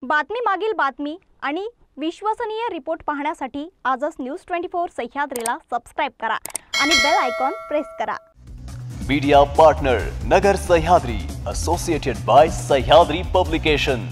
बातमी मागील बातमी आणि विश्वसनीय रिपोर्ट पाहण्यासाठी आजच न्यूज 24 सह्याद्रीला सबस्क्राइब करा आणि बेल आयकॉन प्रेस करा। Media partner Nagar Sahyadri, associated by Sahyadri publication.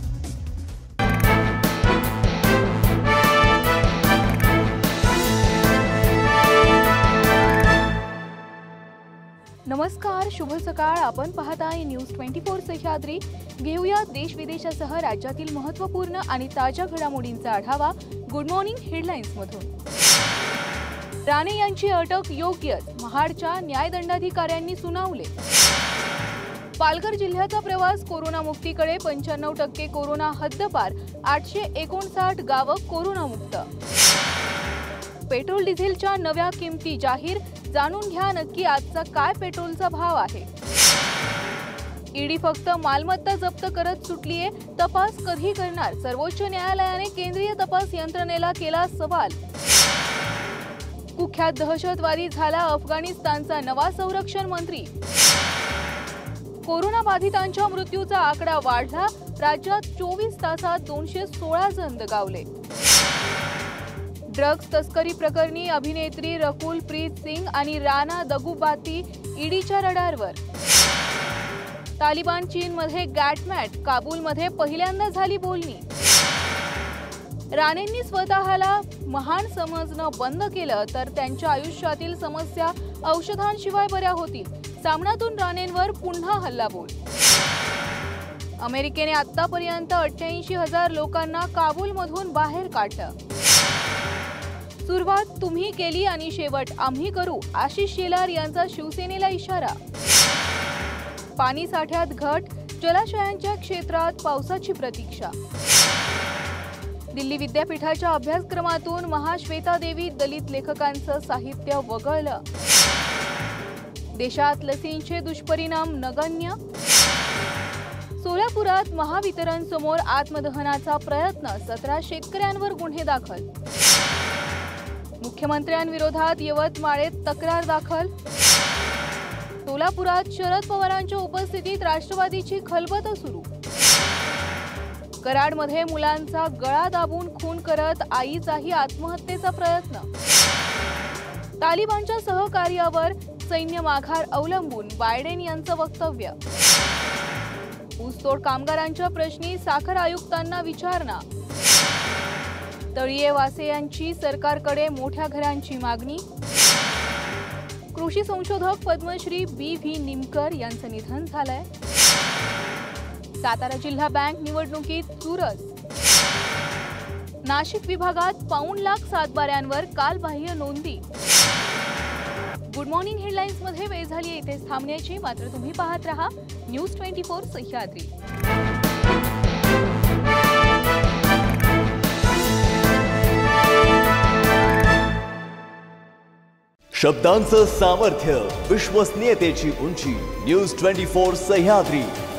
नमस्कार, शुभ सकाळ। आपण पाहताय न्यूज 24 सह्याद्री। घेऊया देश विदेशासह राज्यातील महत्त्वपूर्ण आणि ताज्या घडामोडींचा आढावा गुड मॉर्निंग हेडलाईन्स मधून। राणे यांची अटक योग्यच, महाडच्या न्यायदंडाधिकाऱ्यांनी सुनावले। पालघर जिल्ह्याचा प्रवास कोरोनामुक्तीकडे, 95% कोरोना हद्दपार, 859 गावं कोरोनामुक्त। पेट्रोल डिझेलच्या नव्या किमती जाहीर, जाणून घ्या नक्की आजचा काय पेट्रोलचा भाव आहे। ईडी फक्त मालमत्ता जप्त करत सुटलीये, तपास कधी करणार? सर्वोच्च न्यायालयाने केंद्रीय तपास यंत्रणेला केला सवाल। कुख्यात दहशतवादी झाला अफगाणिस्तानचा नवा संरक्षण मंत्री। कोरोना बाधितांच्या मृत्यूचा आकडा वाढला, राज्यात 24 तासात 216 जण दगावले। ड्रग्ज तस्करी प्रकरणी अभिनेत्री रकुल प्रीत सिंग आणि राणा दगुबाती ईडीच्या रडारवर। तालिबान चीनमध्ये गॅटमॅट, काबूलमध्ये पहिल्यांदा झाली बोलणी। राणेंनी स्वतःला महान समजणं बंद केलं तर त्यांच्या आयुष्यातील समस्या औषधांशिवाय बऱ्या होतील। सामनातून राणेंवर पुन्हा हल्लाबोल। अमेरिकेने आतापर्यंत 88,000 लोकांना काबूलमधून बाहेर काढलं। सुरुवात तुम्ही केली आणि शेवट आम्ही करू, आशिष शेलार यांचा शिवसेनेला इशारा। पाणी साठ्यात घट, जलाशयांच्या क्षेत्रात पावसाची प्रतीक्षा। दिल्ली विद्यापीठाच्या अभ्यासक्रमातून महाश्वेतादेवी दलित लेखकांचं साहित्य वगळलं। देशात लसींचे दुष्परिणाम नगण्य। सोलापुरात महावितरण समोर आत्मदहनाचा प्रयत्न, 17 शेतकऱ्यांवर गुन्हे दाखल। मुख्यमंत्र्यांविरोधात यवतमाळेत तक्रार दाखल। सोलापुरात शरद पवारांच्या उपस्थितीत राष्ट्रवादीची खलबत सुरू। कराडमध्ये मुलांचा गळा दाबून खून करत आईचाही आत्महत्येचा प्रयत्न। तालिबानच्या सहकार्यावर सैन्य माघार अवलंबून, बायडेन यांचं वक्तव्य। ऊसतोड कामगारांच्या प्रश्नी साखर आयुक्तांना विचारणा। तळीये वासे यांची सरकारकडे मोठ्या घरांची मागणी। कृषी संशोधक पद्मश्री बी.व्ही. निमकर यांचं निधन झालंय। सातारा जिल्हा बँक निवडणुकीत चुरस। नाशिक विभागात पाऊण लाख सातबाऱ्यांवर कालबाह्य नोंदी। गुड मॉर्निंग हेडलाईन्स मध्ये वेळ झाली इथेच थांबण्याची, मात्र तुम्ही पाहत रहा न्यूज 24 सह्याद्री। शब्दांचं सामर्थ्य, विश्वसनीयतेची उंची, न्यूज 24 सह्याद्री।